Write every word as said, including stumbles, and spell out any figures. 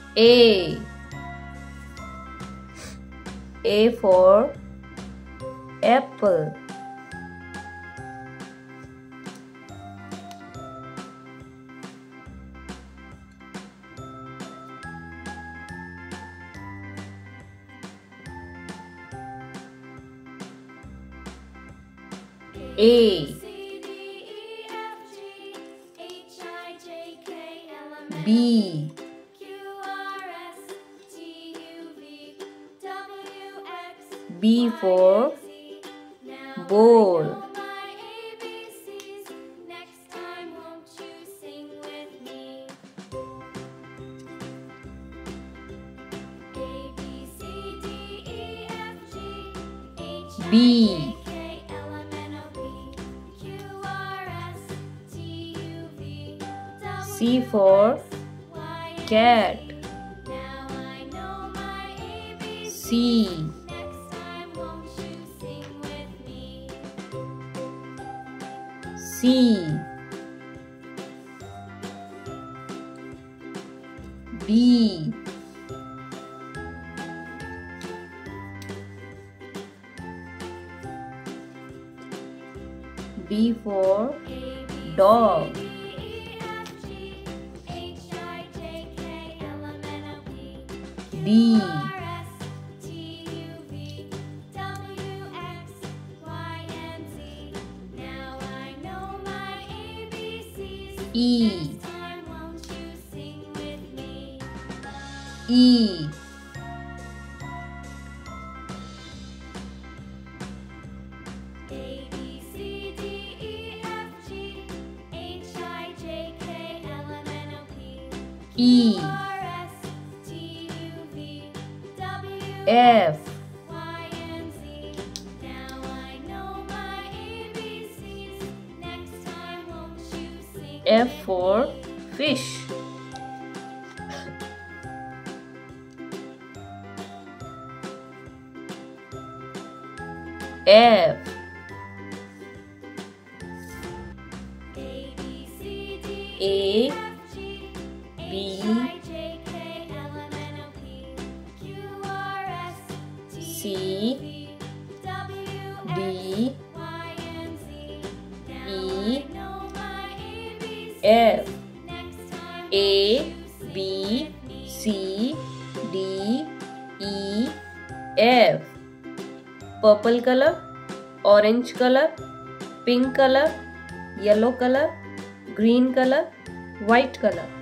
A. A for apple. A. B. B for ball. B. C for cat. C. C. B. B for dog. D. E. E. E. F. F for fish. F. A. B. C. D. E. F. A. B. C. D. E. F. Purple color, orange color, pink color, yellow color, green color, white color.